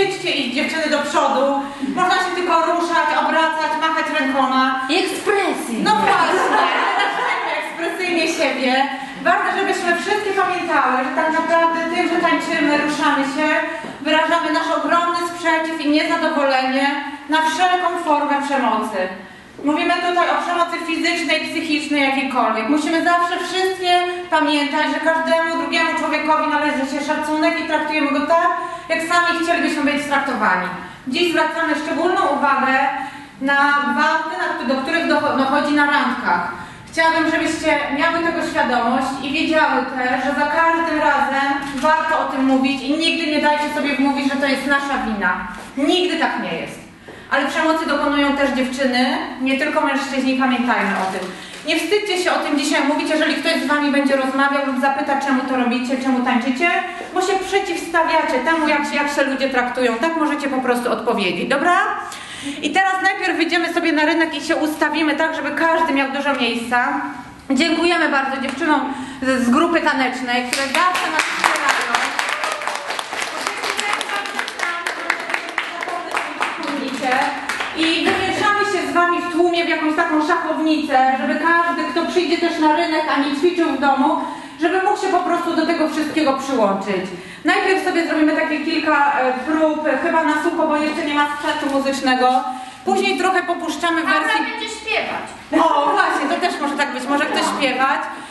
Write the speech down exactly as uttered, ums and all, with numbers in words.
wstydźcie iść dziewczyny do przodu. Można się tylko ruszać, obracać, machać rękoma. I ekspresji. No właśnie, ekspresyjnie siebie. Ważne, żebyśmy wszystkie pamiętały, że tak naprawdę tym, że tańczymy, ruszamy się, wyrażamy nasz ogromny sprzeciw i niezadowolenie na wszelką formę przemocy. Mówimy tutaj o przemocy fizycznej, psychicznej, jakiejkolwiek. Musimy zawsze wszystkie pamiętać, że każdemu drugiemu człowiekowi należy się szacunek i traktujemy go tak, jak sami chcielibyśmy być traktowani. Dziś zwracamy szczególną uwagę na gwałty, do których dochodzi na randkach. Chciałabym, żebyście miały tego świadomość i wiedziały też, że za każdym razem warto o tym mówić i nigdy nie dajcie sobie wmówić, że to jest nasza wina. Nigdy tak nie jest. Ale przemocy dokonują też dziewczyny, nie tylko mężczyźni, pamiętajmy o tym. Nie wstydźcie się o tym dzisiaj mówić, jeżeli ktoś z wami będzie rozmawiał lub zapyta, czemu to robicie, czemu tańczycie, bo się przeciwstawiacie temu, jak się, jak się ludzie traktują. Tak możecie po prostu odpowiedzieć, dobra? I teraz najpierw wyjdziemy sobie na rynek i się ustawimy tak, żeby każdy miał dużo miejsca. Dziękujemy bardzo dziewczynom z, z grupy tanecznej, które zawsze nas wspierają. I wymieszamy się z wami w tłumie w jakąś taką szachownicę, żeby każdy, kto przyjdzie też na rynek, a nie ćwiczył w domu, żeby mógł się po prostu do tego wszystkiego przyłączyć. Najpierw sobie zrobimy takie kilka prób, chyba na sucho, bo jeszcze nie ma sprzętu muzycznego. Później trochę popuszczamy w wersji... A będzie śpiewać. O, właśnie, to też może tak być, może ktoś śpiewać.